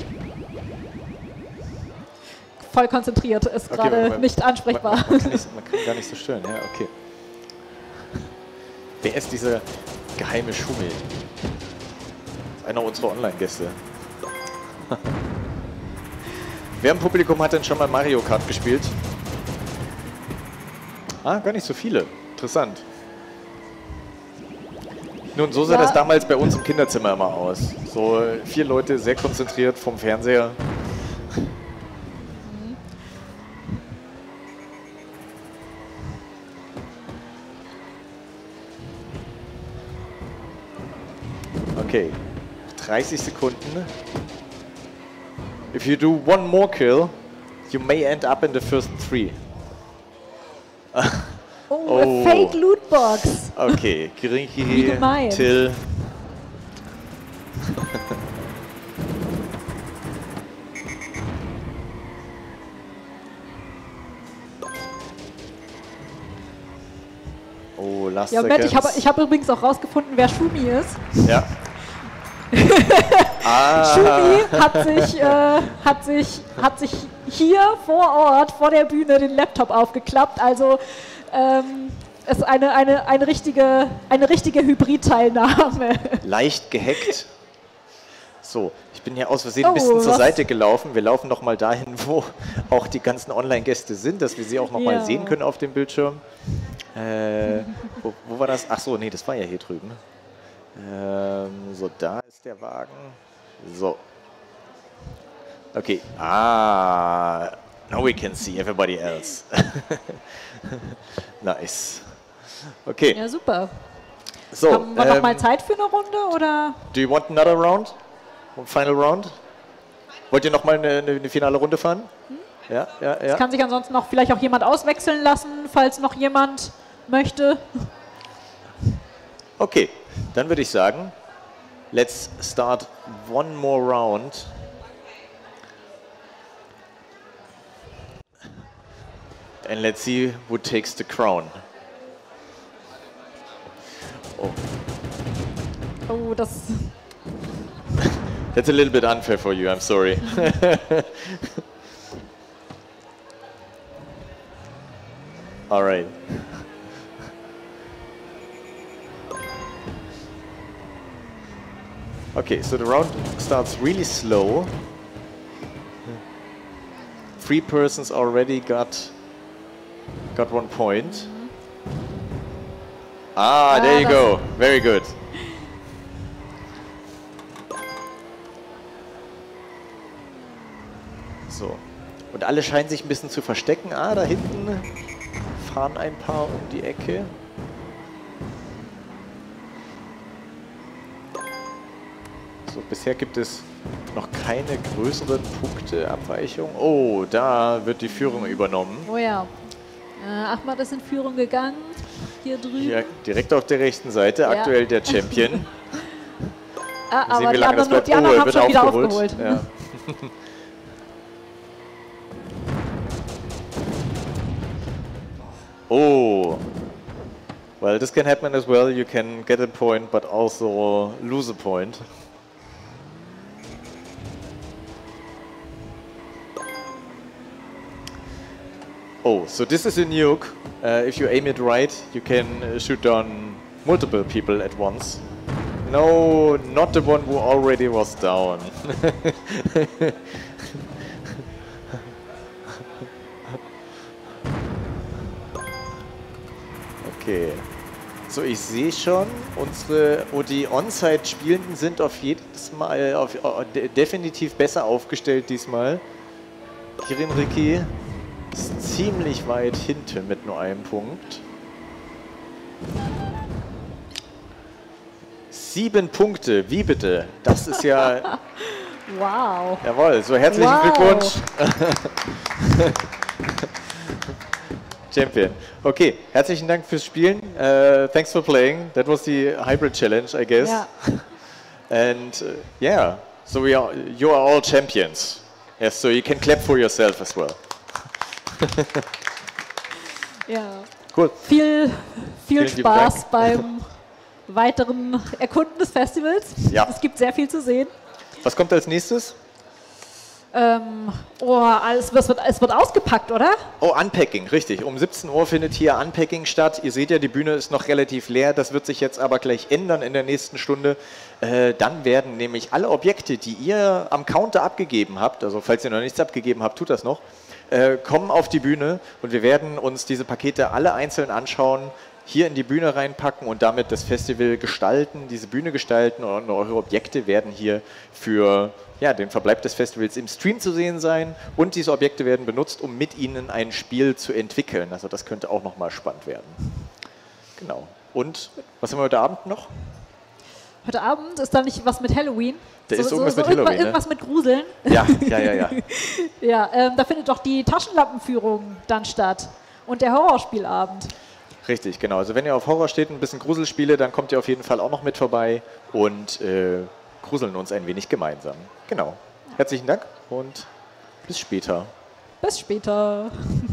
Voll konzentriert, ist Okay, gerade nicht ansprechbar. Man kann gar nicht so stören, ja, okay. Wer ist dieser geheime Schumi? Einer unserer Online-Gäste. Wer im Publikum hat denn schon mal Mario Kart gespielt? Ah, gar nicht so viele. Interessant. Nun, so sah das damals bei uns im Kinderzimmer immer aus. So 4 Leute sehr konzentriert vom Fernseher. Okay, 30 Sekunden. If you do one more kill, you may end up in the first 3. Oh, a Fake Lootbox. Okay, Wie Kirinki, gemein. Till. Oh, last Ja, Moment, seconds. ich hab übrigens auch rausgefunden, wer Schumi ist. Ja. Schumi hat sich hier vor Ort, vor der Bühne, den Laptop aufgeklappt. Also ist eine richtige Hybrid-Teilnahme. Leicht gehackt. So, ich bin hier aus Versehen ein bisschen zur was? Seite gelaufen. Wir laufen noch mal dahin, wo auch die ganzen Online-Gäste sind, dass wir sie auch noch mal Ja. sehen können auf dem Bildschirm. Wo war das? Ach so, nee, das war ja hier drüben. So, da ist der Wagen. So. Okay. Ah, now we can see everybody else. Nice. Okay. Ja, super. So, Haben wir noch mal Zeit für eine Runde, oder? do you want another round? Final round? Wollt ihr noch mal eine finale Runde fahren? Ja, ja, ja. Kann sich ansonsten noch vielleicht auch jemand auswechseln lassen, falls noch jemand möchte. Okay, dann würde ich sagen, let's start one more round. And let's see who takes the crown. Oh, Oh, das... that's a little bit unfair for you, I'm sorry. All right. Okay, so the round starts really slow. 3 persons already got 1 point. Ah, there you go. Very good. So. Und alle scheinen sich ein bisschen zu verstecken. Ah, da hinten fahren ein paar um die Ecke. So, bisher gibt es noch keine größeren Punkteabweichungen. Oh, da wird die Führung übernommen. Oh ja. Ahmad ist in Führung gegangen. Hier drüben. Hier direkt auf der rechten Seite, Ja. aktuell der Champion. Aber Sehen wir, die lange das anderen, bleibt. die anderen er haben wird schon wieder aufgeholt. aufgeholt. Ja. Oh. Well, this can happen as well. You can get a point, but also lose a point. Oh, so this is a nuke. If you aim it right, you can shoot down multiple people at once. No, not the one who already was down. Okay. So, ich sehe schon, die On-Site-Spielenden sind definitiv besser aufgestellt diesmal. Kirin Riki ist ziemlich weit hinten mit nur einem Punkt. 7 Punkte, wie bitte? Das ist ja... Wow. Jawohl, so herzlichen Glückwunsch. Champion. Okay, herzlichen Dank fürs Spielen. Thanks for playing. That was the hybrid challenge, I guess. Ja. And yeah, so you are all champions. Yes, so you can clap for yourself as well. Ja. Cool. Viel Vielen Spaß beim weiteren Erkunden des Festivals. Ja. Es gibt sehr viel zu sehen. Was kommt als nächstes? Es wird ausgepackt, oder? Oh, Unpacking, richtig. Um 17 Uhr findet hier Unpacking statt. Ihr seht ja, die Bühne ist noch relativ leer. Das wird sich jetzt aber gleich ändern in der nächsten Stunde. Dann werden nämlich alle Objekte, die ihr am Counter abgegeben habt, also falls ihr noch nichts abgegeben habt, tut das noch, kommen auf die Bühne und wir werden uns diese Pakete alle einzeln anschauen, hier in die Bühne reinpacken und damit das Festival gestalten, diese Bühne gestalten und eure Objekte werden hier für den Verbleib des Festivals im Stream zu sehen sein und diese Objekte werden benutzt, um mit ihnen ein Spiel zu entwickeln. Also das könnte auch nochmal spannend werden. Genau. Und was haben wir heute Abend noch? Heute Abend ist da nicht was mit Halloween? Da ist irgendwas mit Halloween, irgendwas mit Gruseln? Ja. Ja, da findet doch die Taschenlampenführung dann statt und der Horrorspielabend. Richtig, genau. Also wenn ihr auf Horror steht, ein bisschen Gruselspiele, dann kommt ihr auf jeden Fall auch noch mit vorbei und gruseln uns ein wenig gemeinsam. Genau. Herzlichen Dank und bis später. Bis später.